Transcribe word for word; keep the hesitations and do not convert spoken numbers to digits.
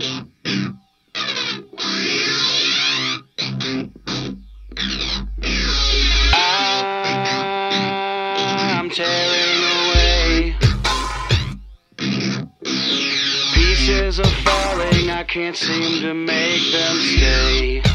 I'm tearing away. Pieces are falling, I can't seem to make them stay.